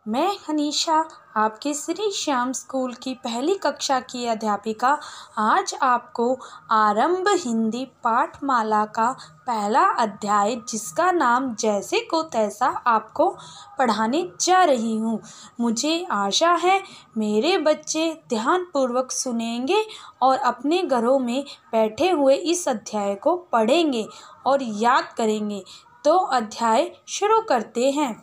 मैं हनीशा, आपके श्री श्याम स्कूल की पहली कक्षा की अध्यापिका, आज आपको आरंभ हिंदी पाठमाला का पहला अध्याय, जिसका नाम जैसे को तैसा, आपको पढ़ाने जा रही हूँ। मुझे आशा है मेरे बच्चे ध्यानपूर्वक सुनेंगे और अपने घरों में बैठे हुए इस अध्याय को पढ़ेंगे और याद करेंगे। तो अध्याय शुरू करते हैं।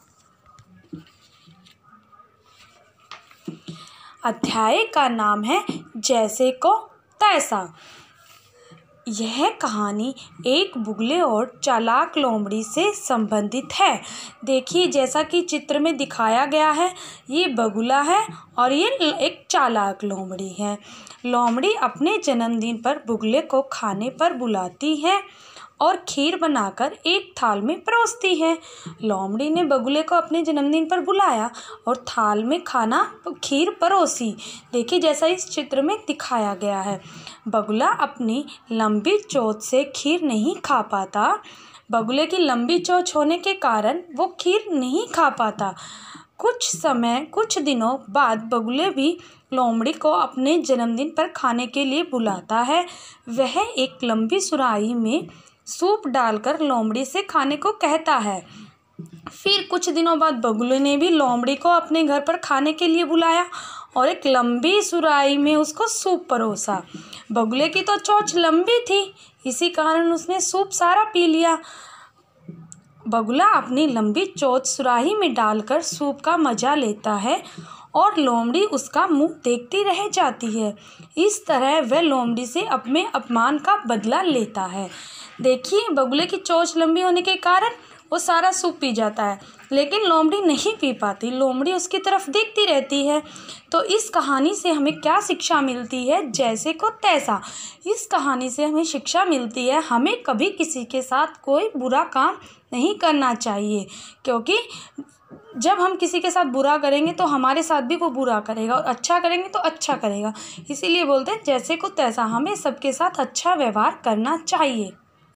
अध्याय का नाम है जैसे को तैसा। यह कहानी एक बुगले और चालाक लोमड़ी से संबंधित है। देखिए, जैसा कि चित्र में दिखाया गया है, ये बगुला है और ये एक चालाक लोमड़ी है। लोमड़ी अपने जन्मदिन पर बुगले को खाने पर बुलाती है और खीर बनाकर एक थाल में परोसती है। लोमड़ी ने बगुले को अपने जन्मदिन पर बुलाया और थाल में खीर परोसी। देखिए, जैसा इस चित्र में दिखाया गया है। बगुला अपनी लंबी चोंच से खीर नहीं खा पाता। बगुले की लंबी चोंच होने के कारण वो खीर नहीं खा पाता। कुछ दिनों बाद बगुले भी लोमड़ी को अपने जन्मदिन पर खाने के लिए बुलाता है। वह एक लंबी सुराही में सूप डालकर लोमड़ी से खाने को कहता है। फिर कुछ दिनों बाद बगुले ने भी लोमड़ी को अपने घर पर खाने के लिए बुलाया और एक लंबी सुराही में उसको सूप परोसा। बगुले की तो चोंच लंबी थी, इसी कारण उसने सूप सारा पी लिया। बगुला अपनी लंबी चोंच सुराही में डालकर सूप का मजा लेता है और लोमड़ी उसका मुंह देखती रह जाती है। इस तरह वह लोमड़ी से अपने अपमान का बदला लेता है। देखिए, बगुले की चोंच लंबी होने के कारण वो सारा सूप पी जाता है, लेकिन लोमड़ी नहीं पी पाती। लोमड़ी उसकी तरफ देखती रहती है। तो इस कहानी से हमें क्या शिक्षा मिलती है? जैसे को तैसा। इस कहानी से हमें शिक्षा मिलती है, हमें कभी किसी के साथ कोई बुरा काम नहीं करना चाहिए, क्योंकि जब हम किसी के साथ बुरा करेंगे तो हमारे साथ भी वो बुरा करेगा, और अच्छा करेंगे तो अच्छा करेगा। इसीलिए बोलते हैं जैसे को तैसा, हमें सबके साथ अच्छा व्यवहार करना चाहिए।